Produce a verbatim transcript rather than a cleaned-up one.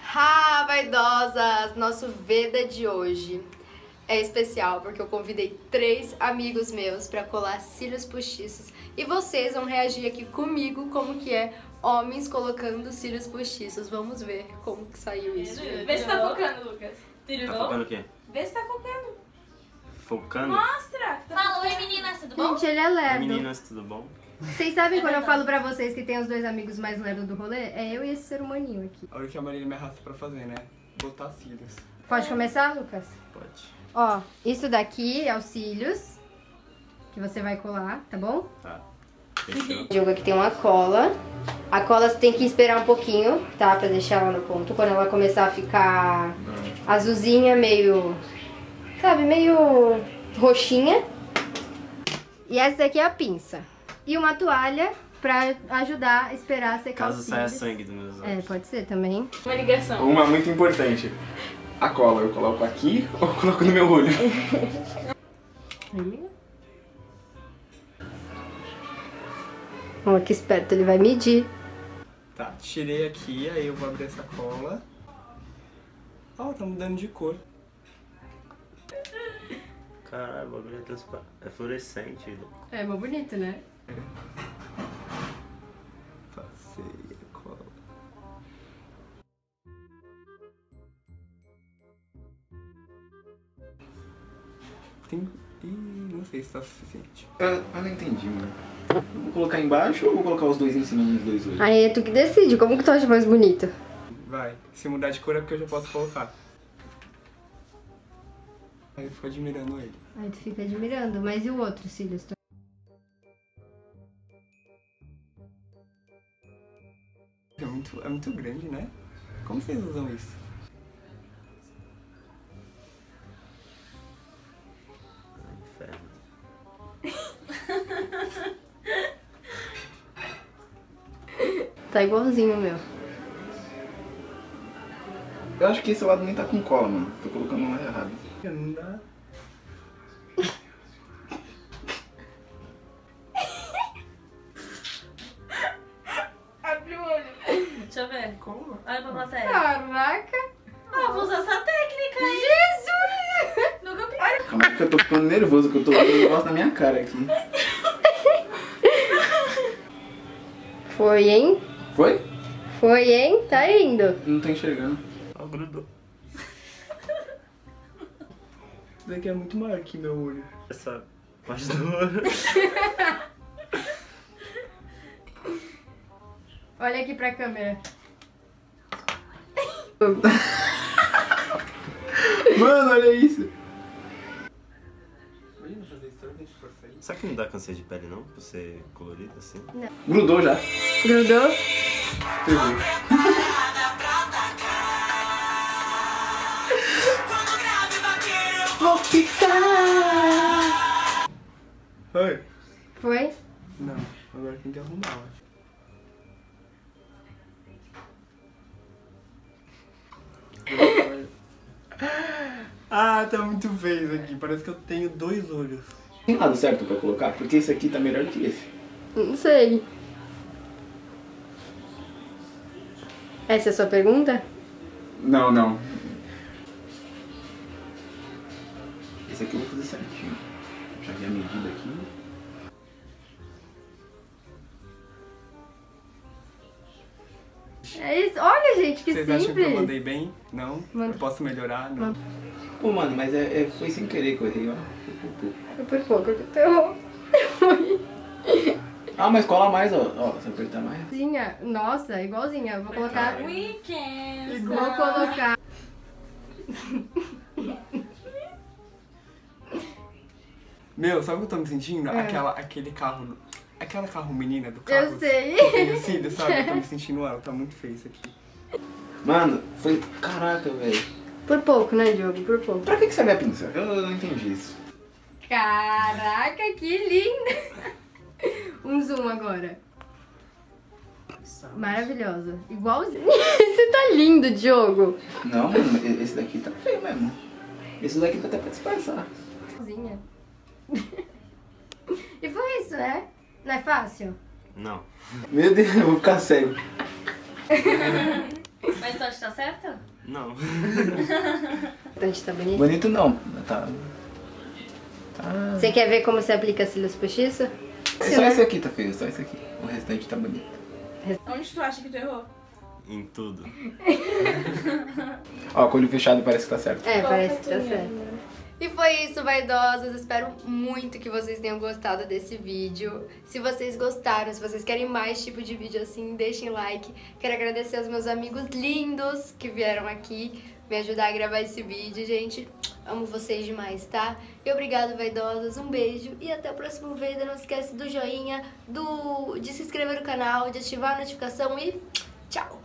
Ah, vaidosas! Nosso Veda de hoje é especial porque eu convidei três amigos meus pra colar cílios postiços e vocês vão reagir aqui comigo como que é homens colocando cílios postiços. Vamos ver como que saiu isso. Vê se tá focando, Lucas. Tá focando o quê? Vê se tá focando. Focando? Mostra! Fala, oi meninas, tudo bom? Gente, ele é lerdo. Meninas, tudo bom? Vocês sabem quando eu falo pra vocês que tem os dois amigos mais lerdos do rolê? É eu e esse ser humaninho aqui. Olha o que a Marília me arrasta pra fazer, né? Botar cílios. Pode começar, Lucas? Pode. Ó, isso daqui é os cílios que você vai colar, tá bom? Tá. Fechou. O jogo aqui tem uma cola. A cola você tem que esperar um pouquinho, tá? Pra deixar ela no ponto. Quando ela começar a ficar azulzinha, meio... Sabe, meio roxinha. E essa daqui é a pinça. E uma toalha pra ajudar a esperar a secar Caso os saia cílios. sangue dos meus olhos. É, pode ser também. Uma ligação. Uma muito importante. A cola, eu coloco aqui ou eu coloco no meu olho? Ó, que esperto, ele vai medir. Tá, tirei aqui, aí eu vou abrir essa cola. Ó, tá mudando de cor. Caralho, o bagulho é transparente. É fluorescente. É, mó bonito, né? Passei a cola. Tem... Ih, não sei se tá suficiente. Eu, eu não entendi, mano. Eu vou colocar embaixo ou vou colocar os dois em cima dos dois olhos? Aí é tu que decide, como que tu acha mais bonito? Vai, se mudar de cor é porque eu já posso colocar. Aí eu fico admirando ele. Aí tu fica admirando, mas e o outro, cílios? É muito, é muito grande, né? Como vocês usam isso? Inferno. Tá igualzinho o meu. Eu acho que esse lado nem tá com cola, mano. Tô colocando no lado errado. Não dá. Abre o olho. Deixa eu ver. Como? Olha pra plateia. Caraca! Ah, vou usar essa técnica aí. Jesus! Nunca pensei. Calma aí que eu tô ficando nervoso, que eu tô vendo um negócio na minha cara aqui. Foi, hein? Foi? Foi, hein? Tá indo. Não tô enxergando. Ó, grudou. Isso daqui é muito maior que meu olho. Essa parte do olho. Olha aqui pra câmera. Mano, olha isso. Imagina fazer isso toda vez que for sair. Será que não dá câncer de pele não? Por ser colorido assim? Grudou já. Grudou? Pegou. Vou ficar. Oi? Foi? Não, agora tem que arrumar, eu acho. Ah, tá muito feio isso aqui. Parece que eu tenho dois olhos. Tem lado certo pra colocar? Porque esse aqui tá melhor que esse. Não sei. Essa é a sua pergunta? Não, não. Esse aqui eu vou fazer certinho. Já vi a medida aqui. É isso. Olha, gente, que Vocês simples. acham que eu mandei bem? Não? Manda. Eu posso melhorar? Não. Pô, mano, mas é, é- foi sem querer que eu errei, ó. Foi por pouco que tu errou. Ah, mas cola mais, ó. Ó, se apertar mais. Igualzinha. Nossa, igualzinha. Eu vou colocar... Weekends. Vou colocar... Meu, sabe o que eu tô me sentindo? É. Aquela, aquele carro... Aquela carro menina do carro. Eu sei. Que tem o cílio, sabe? Eu tô me sentindo ela. Tá muito feio isso aqui. Mano, foi... Caraca, velho. Por pouco, né, Diogo? Por pouco. Pra que que serve a pinça? Eu não entendi isso. Caraca, que linda! Um zoom agora. Maravilhosa. Igualzinho. Você tá lindo, Diogo. Não, mano, esse daqui tá feio mesmo. Esse daqui dá até pra disfarçar. Igualzinha. E foi isso, né? Não é fácil? Não. Meu Deus, eu vou ficar cego. Mas tu acha que tá certa? Não. A gente tá bonito? Bonito não. Tá. Tá. Você quer ver como você aplica cílios postiços? Só esse aqui tá feio, só esse aqui. O restante tá bonito. Onde tu acha que tu errou? Em tudo. Ó, com o olho fechado parece que tá certo. É, parece que tá certo. E foi isso, vaidosas. Espero muito que vocês tenham gostado desse vídeo. Se vocês gostaram, se vocês querem mais tipo de vídeo assim, deixem like. Quero agradecer aos meus amigos lindos que vieram aqui me ajudar a gravar esse vídeo, gente. Amo vocês demais, tá? E obrigado, vaidosas. Um beijo e até o próximo vídeo. Não esquece do joinha, do... de se inscrever no canal, de ativar a notificação e tchau!